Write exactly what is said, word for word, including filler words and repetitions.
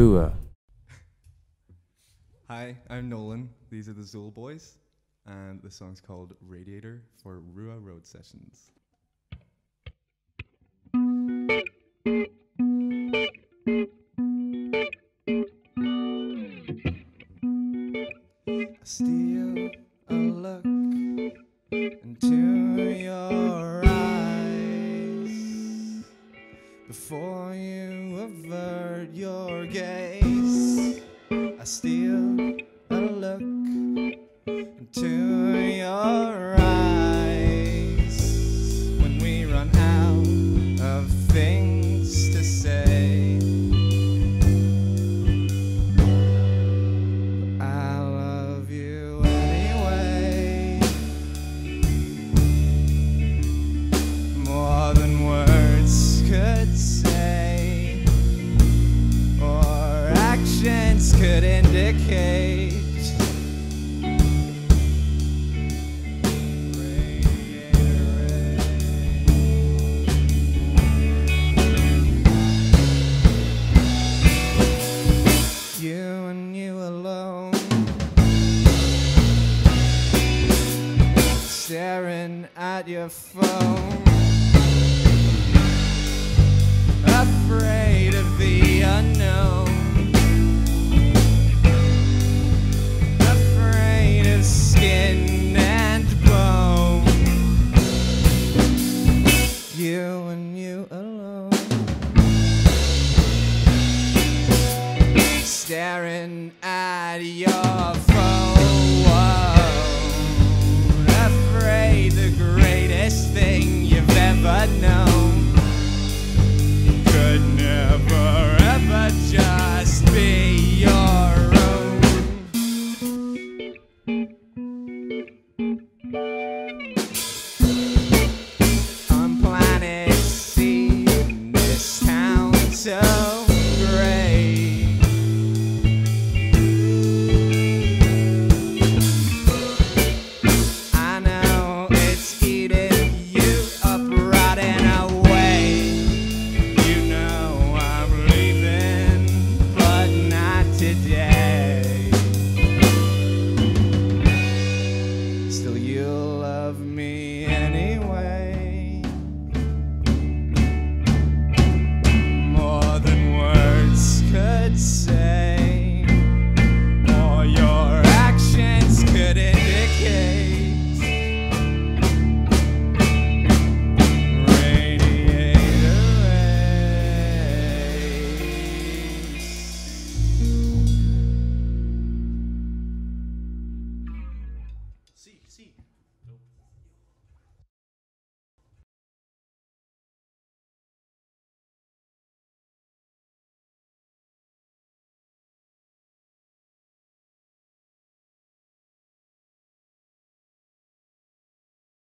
Ruach. Hi, I'm Nolan. These are the Zool boys, and the song's called Radiator for Ruach Road Sessions. I steal a look into your eyes before you avert your gaze. I steal a look into your eyes when we run out of things to say. But I love you anyway, more than words could say or actions could indicate. You and you alone, staring at your phone, afraid of the unknown, afraid of skin and bone. You and you alone, staring at your